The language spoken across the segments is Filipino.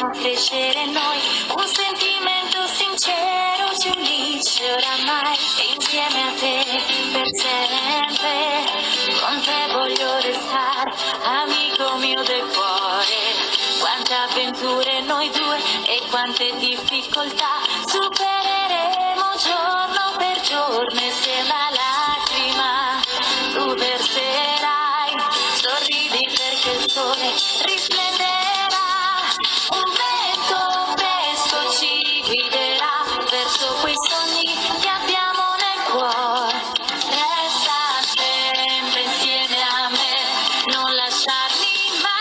facciamo crescere noi, un sentimento sincero ci unisce oramai, e insieme a te per sempre, con te voglio restare, amico mio del cuore. Quante avventure noi due e quante difficoltà supereremo giorno per giorno, e se una lacrima tu verserai, sorridi perché il sole risplenderà, un vento presto ci guiderà verso quei sogni che abbiamo nel cuore. Resta sempre insieme a me, non lasciarmi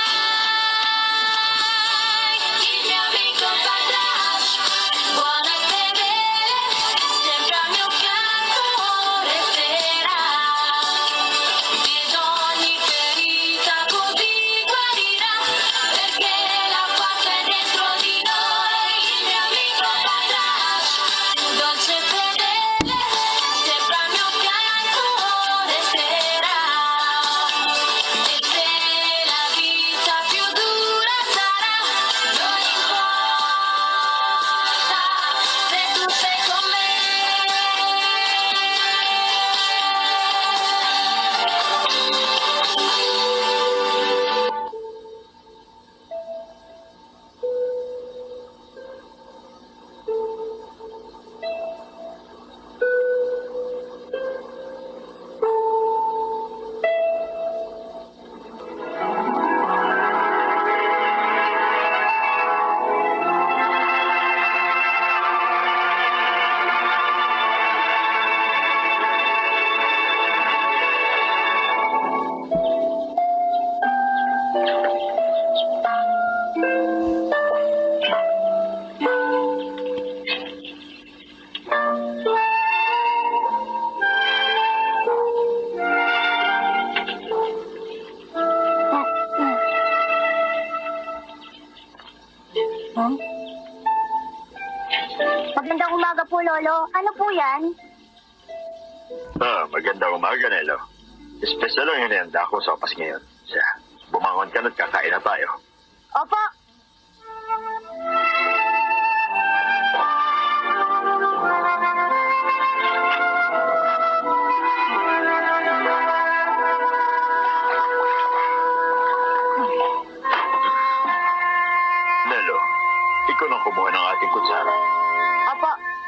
mai. Il mio amico Patrasche, buono e fedele, sempre al mio fianco resterà. Ed ogni ferita così guarirà, perché la pace è dentro di noi. Il mio amico Patrasche, dolce e fedele, sempre al mio fianco resterà. E se la vita più dura sarà, non importa se tu sei con me. Magandang umaga po, Lolo. Ano po yan? Magandang umaga, Nello. Espesyal ang hinihanda ko sa opas ngayon. Siya, bumangon ka na't kakain na tayo. Opo. Nello, ikaw nang kumuha ng ating kutsara. Opo.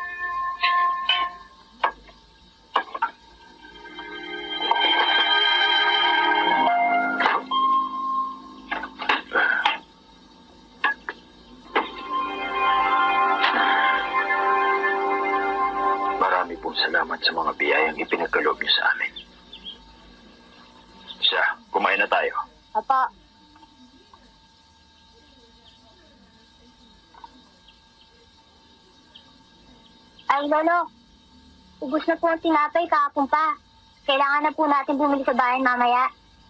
Marami pong salamat sa mga biyayang ipinagkaloob niyo sa amin. Siya, kumain na tayo. Opo. Ay, Lolo. Ubus na po ang tinapay kahapon pa. Kailangan na po natin bumili sa bayan mamaya.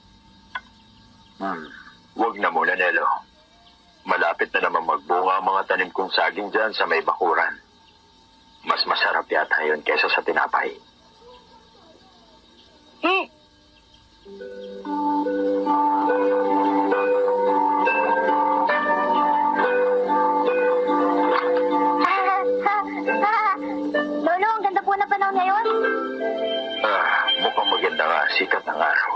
Huwag na muna, Nello. Malapit na naman magbunga ang mga tanim kong saging dyan sa may bakuran. Mas masarap yata yun kaysa sa tinapay. Lolo, ang ganda po na panahon ngayon. Mukhang maganda nga, sikat ng araw.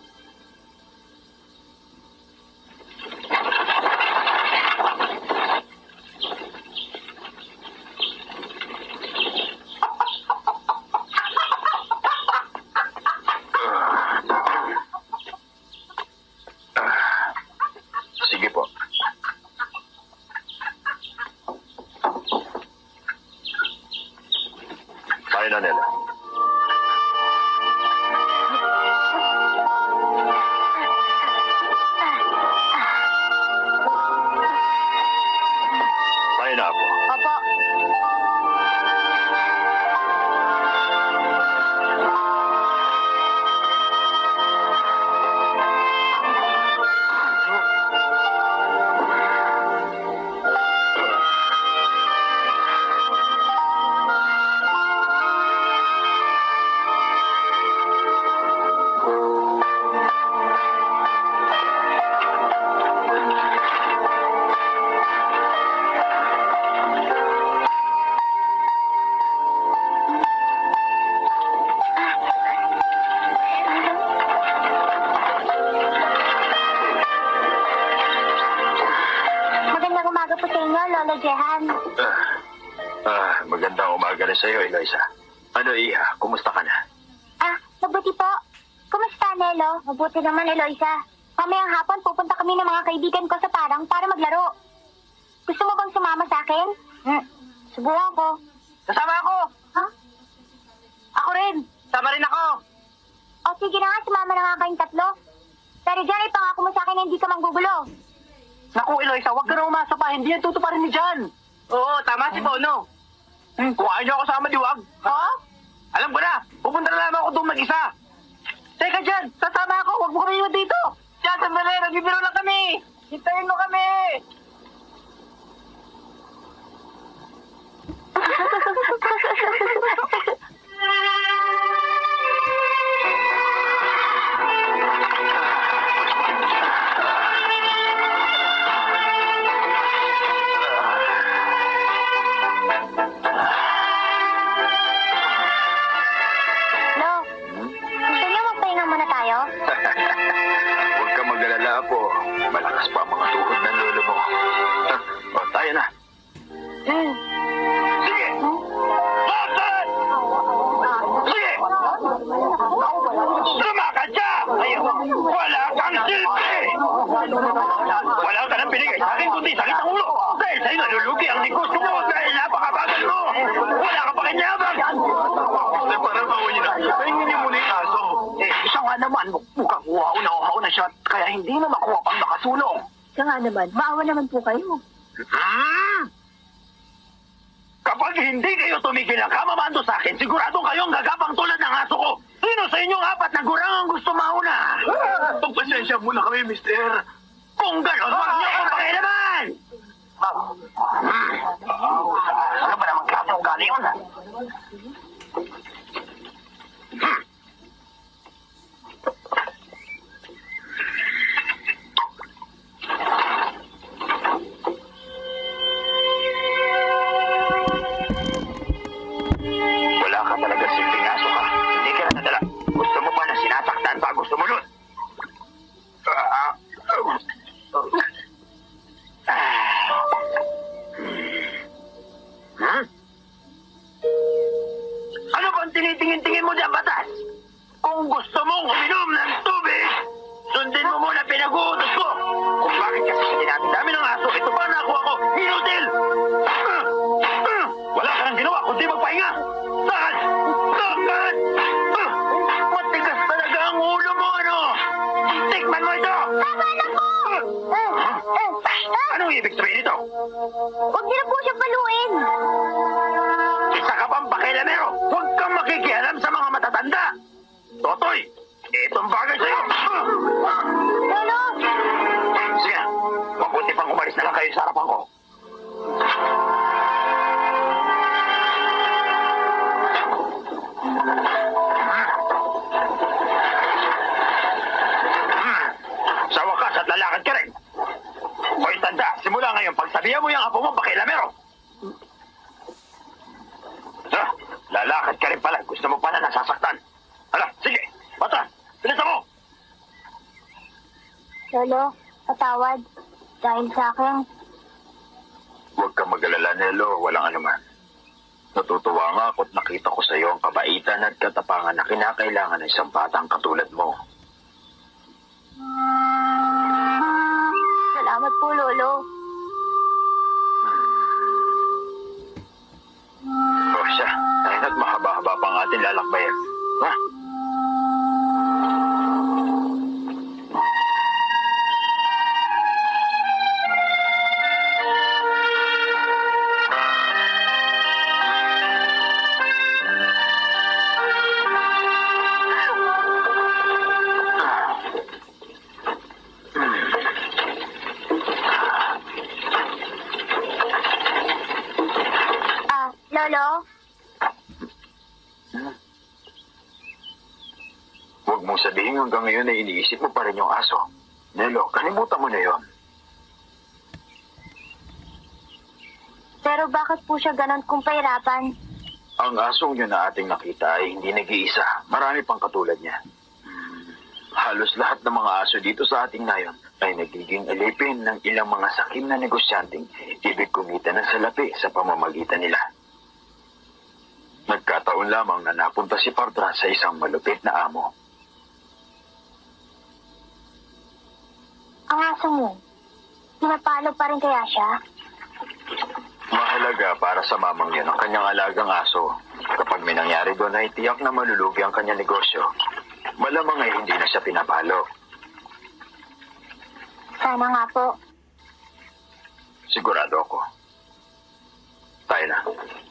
Sige po. Tayo na, Nello. Tayo na po. Opo. Jehan. Magandang umaga rin sa'yo, Aloise. Ano, Iha? Kumusta ka na? Mabuti po. Kumusta, Nello? Mabuti naman, Aloise. Mamayang hapon, pupunta kami ng mga kaibigan ko sa parang para maglaro. Gusto mo bang sumama sa akin? Subukan ko. Kasama ako! Ha? Ako rin! Sama rin ako! O sige na nga, sumama na nga kayong tatlo. Pero dyan, ipangako mo sa akin na hindi ka manggugulo. Naku, Aloise, huwag ka na umasa pa. Hindi yan tutuparin ni Jan. Oo, tama si Bono. Kung ayaw niyo ako sama, diwag. Ha? Alam ko na, pupunta na naman ako doon mag-isa. Teka Jan, sasama ako. Huwag mo kami iwan dito. Jan, sandali, nagbibiro lang kami. Hintayin mo kami. Huwag ka mag-alala po. Malakas pa ang mga tuhod ng lolo mo. Tayo na. Sige! Bakit? Sige! Lumakad ka! Wala kang silbi! Wala ka nang binigay sa akin kundi sakit ang ulo. Dahil sa'yo nalulugi ang negosyo mo dahil napakabagal mo. Wala ka pa kinyabang. Parang bawa niyo na. Pahingin niyo muna yung aso. Siya nga naman, mukhang uhaw na siya, kaya hindi na makuha pang nakasulong. Siya nga naman, maawa naman po kayo. Kapag hindi kayo tumigil ang kamamando sa akin, siguradong kayong gagapang tulad ng aso ko. Sino sa inyong apat na gurang ang gusto mauna? Pagpasensya muna kami, mister. Kung gano'n, huwag niyo akong pakialaman! Ano ba naman klase ugali yun? Wala ka talaga silbing aso ka. Hindi ka na nadala. Gusto mo pa na sinasaktan pa gusto mo nun? Ano bang tinitingin-tingin mo dyan, batas? Kung gusto mong uminom ng tubig, sundin mo muna pinag-uutos ko. Kung bakit kasi sa dinami-dami ng aso, ito pa nakuha ko, inutil! Wala ka nang ginawa, kundi magpahinga! Saan? Saan? Matigas talaga ang ulo mo, ano? Tikman mo ito! Tama na po! Anong ibig sabihin ito? Huwag niyo na po siya paluin. Isa ka pang pakialamero! Huwag kang makikialam sa mga matatanda! Totoy! Itong bagay sa'yo! Lolo! Sige, mabuti pang umalis na lang kayo sa harapan ko. Sa wakas at lalakad ka rin. Hoy, tanda, simula ngayon, pagsabihan mo yung apo mo, pakialamero. Lalakad ka rin pala. Gusto mo pala nasasaktan. Hala, sige, bata, bilisan mo. Lolo, patawad. Dahil sa akin, Huwag kang mag-alala, Nello. Walang anuman. Natutuwa nga ako't nakita ko sa iyo ang kabaitan at katapangan na kinakailangan ng isang batang katulad mo. salamat po, Lolo. O siya, dahil na't mahaba-haba pa ang ating lalakbayan. Ha? Lolo? Huwag mong sabihin hanggang ngayon na iniisip mo pa rin yung aso. Nello, kalimutan mo na yon. Pero bakit po siya ganon kung pahirapan? Ang asong yun na ating nakita ay hindi nag-iisa. Marami pang katulad niya. Halos lahat ng mga aso dito sa ating nayon ay nagiging alipin ng ilang mga sakim na negosyanteng ibig kumita ng salapi sa pamamagitan nila. Nagkataon lamang na napunta si Patrasche sa isang malupit na amo. Ang aso mo, pinapalo pa rin kaya siya? Mahalaga para sa mamang yun ang kanyang alagang aso. Kapag may nangyari doon ay tiyak na malulugi ang kanyang negosyo. Malamang ay hindi na siya pinapalo. Sana nga po. Sigurado ako. Tayo na.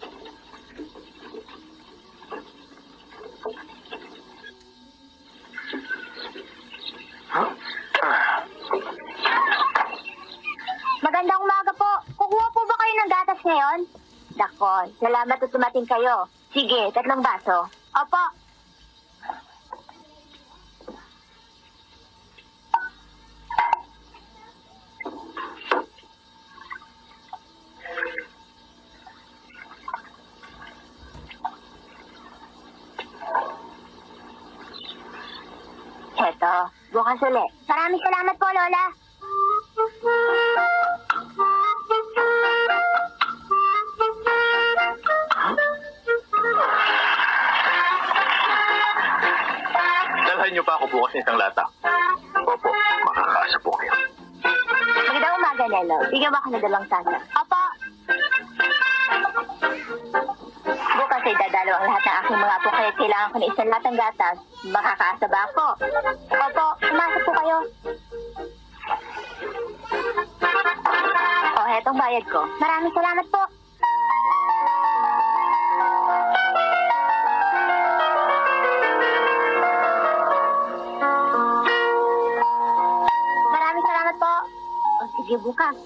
Magandang umaga po. Kukuha po ba kayo ng gatas ngayon? Dako, salamat at dumating kayo. Sige, 3 baso. Opo. Eto, bukas ulit. Maraming salamat po, Lola. Dalhan niyo pa ako bukas ng isang lata. Opo, makakaasa po kayo. Magandang umaga, Nello. Bigyan mo ako ng 2 sasa. Opo. Bukas ay dadalo ang lahat ng aking mga apo kaya kailangan ko na isang latang gatas. Makakaasa ba ako? Opo, pumasok po kayo. O, hetong bayad ko. Maraming salamat po. Maraming salamat po. O, sige, bukas.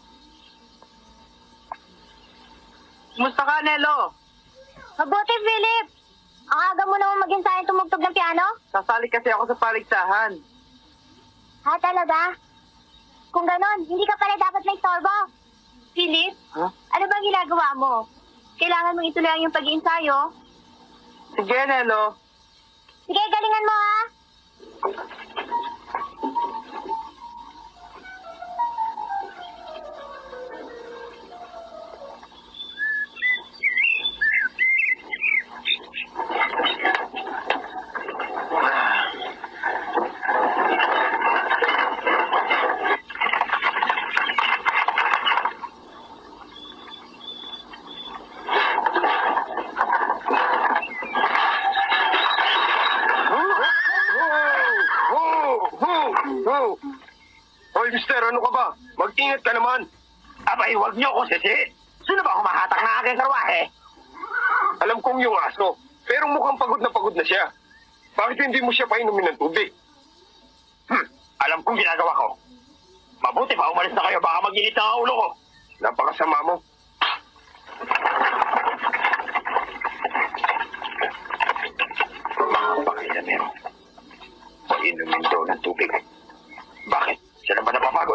Kumusta ka, Nello? Mabuti, Philip. Ang aga mo naman mag-ensayo tumugtog ng piano? Sasali kasi ako sa paligsahan. Ha, talaga? Kung ganon, hindi ka pala dapat may istorbo. Philip, Huh? ano bang ginagawa mo? Kailangan mong ituloy ang iyong pag-iensayo? Sige, Nello. Sige, galingan mo ha. Hoy, mister, ano ka ba? Mag-ingat ka naman. Abay, huwag niyo ako sisi. Sino ba humahatak ng aking karwahe? Alam kong yung aso, pero mukhang pagod na siya. Bakit hindi mo siya painumin ng tubig? Alam kong ginagawa ko. Mabuti pa umalis na kayo, baka mag-init ang ulo ko. Napakasama mo. Mga pakilamero. Painumin daw ng tubig. Bakit? Siya na ba napapagod?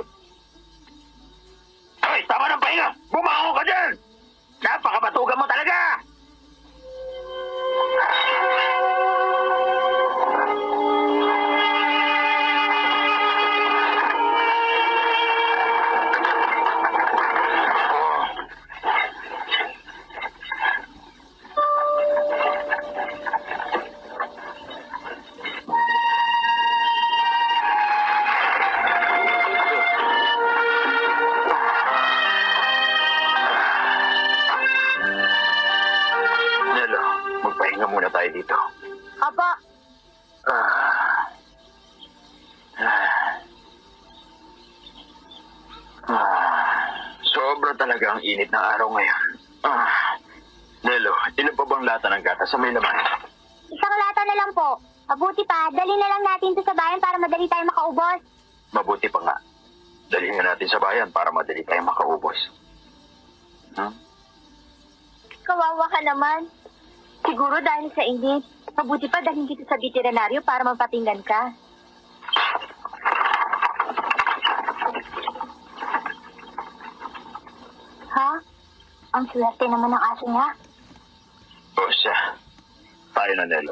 Ay, tama ng pahinga! Bumangon ka dyan! Napakabatugan mo talaga! Magpahinga muna tayo dito. Opo. Sobra talaga ang init ng araw ngayon. Nello, ilan pa bang lata ng gatas sa may laman? Isang lata na lang po. Mabuti pa, dali na lang natin ito sa bayan para madali tayo makaubos. Mabuti pa nga. Dalhin nga natin sa bayan para madali tayo makaubos. Kawawa ka naman. Siguro dahil sa init. Mabuti pa dalhin kita sa veterinaryo para mapatinggan ka. Ha? Ang swerte naman ng aso niya. O siya. Tayo na, Nello.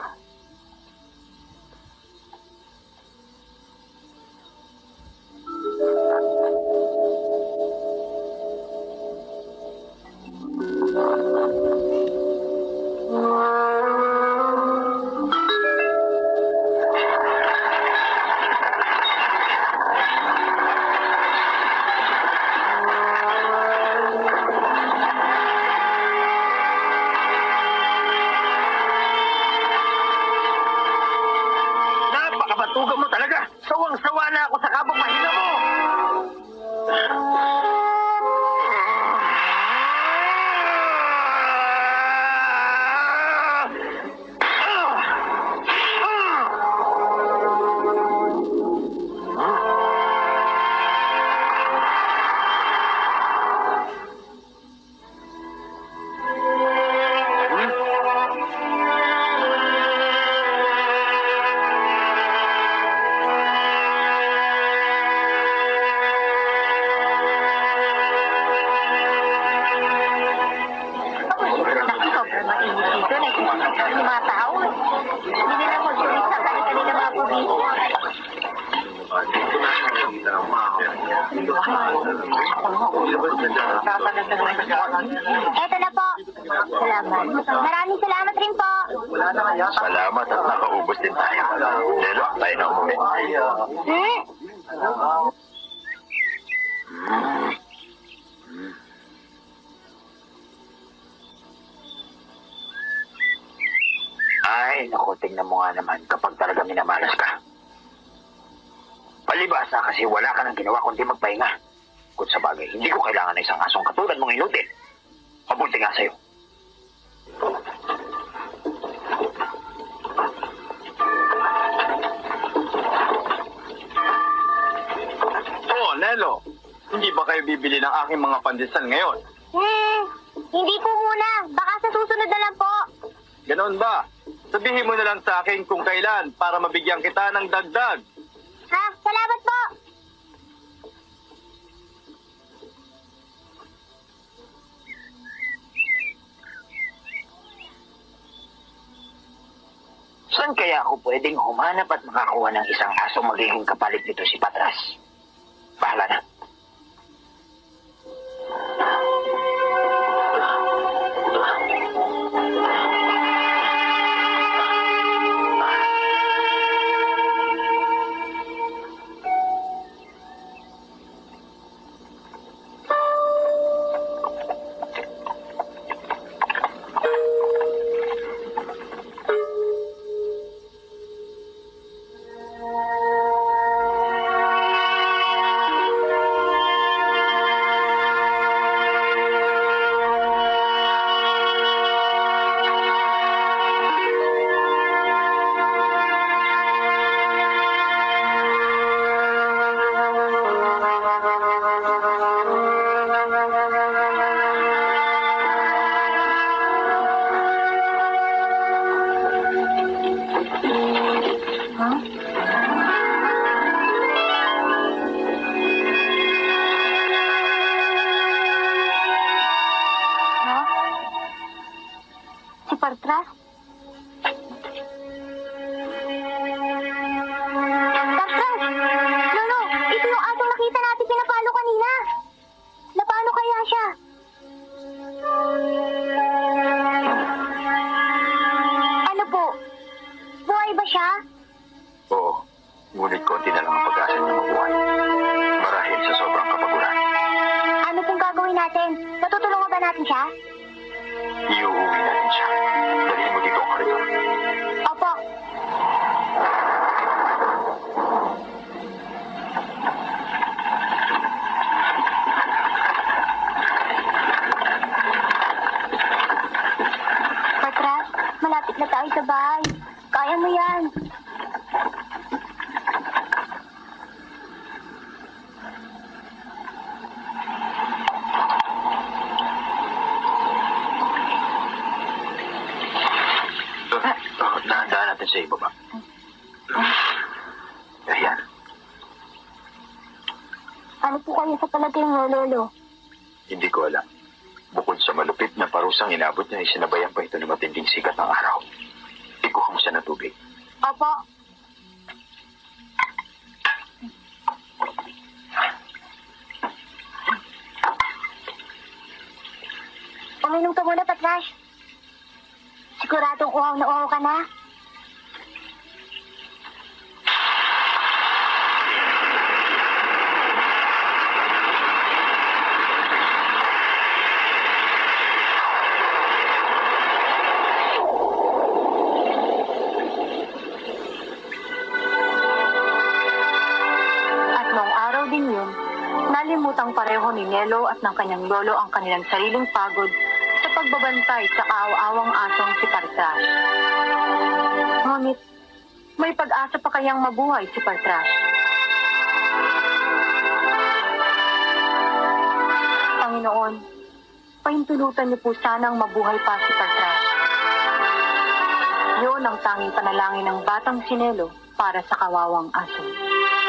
Mainit dito, nagsisimula yung mga tao. Hindi nila mag-sulit sa kanila mga pubisi. Eto na po. Salamat. Maraming salamat rin po. Salamat at nakaubos din tayo. Lelo, tayo na umuwi. Ay, naku, tingnan mo nga naman kapag talaga minamalas ka. Palibasa kasi wala ka nang ginawa kundi magpahinga. Kung sa bagay, hindi ko kailangan ng isang asong katulad mong inutil. Mabuti nga sa'yo. Oh, Nello. Hindi ba kayo bibili ng aking mga pandesal ngayon? Hindi po muna. Baka sa susunod na lang po. Ganon ba? Sabihin mo na lang sa akin kung kailan para mabigyan kita ng dagdag. Ha? Salamat po. Saan kaya ako pwedeng humanap at makakuha ng isang aso magiging kapalit nito si Patras? Bahala na. Patras? Patras! Lolo, ito yung atong nakita natin pinapalo kanina. Napano kaya siya? Ano po? Buhay ba siya? Oo, ngunit konti na lang ang pag-asa niya mabuhay. Marahil sa sobrang kapaguran. Ano pong gagawin natin? Natutulungan ba natin siya? Iuuwi natin siya. Dalhin mo dito ang koridor. Opo. Patras, malapit na tayo sa bahay. Kaya mo yan. Dahan-dahan natin sa ibaba. Ayan. Ano po kayo sa palagay mo, Lolo? Hindi ko alam. Bukod sa malupit na parusang inabot niya, isinabayan pa ito ng matinding sikat ng araw. Ikuha mo siya ng tubig. Opo. Uminom ka muna, Patrash. Siguradong uhaw na uhaw ka na. At noong araw din yun, nalimutang pareho ni Nello at ng kanyang lolo ang kanilang sariling pagod sa pagbabantay sa kaawa-awang asong si Patrasche. Ngunit, may pag-asa pa kayang mabuhay si Patrasche. Panginoon, pahintulutan niyo po sanang mabuhay pa si Patrasche. Yun ang tanging panalangin ng batang si Nello para sa kawawang aso.